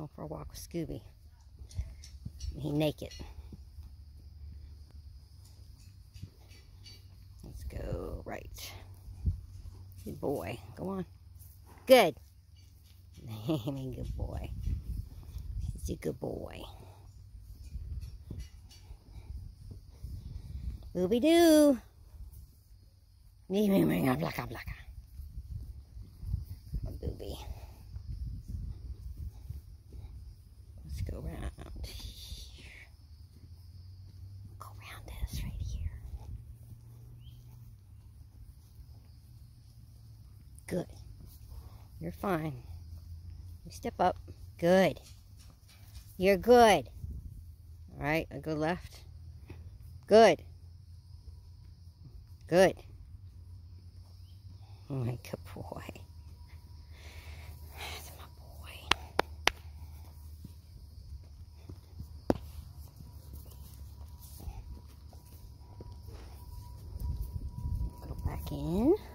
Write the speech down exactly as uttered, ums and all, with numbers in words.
Going for a walk with Scooby. He naked. Let's go right. Good boy. Go on. Good. Good boy. He's a good boy. Booby doo. Blacka blacka. Booby. Let's go around here. Go around this right here. Good. You're fine. You step up. Good. You're good. All right, I go left. Good. Good. Oh my good boy. That's my boy. Go back in.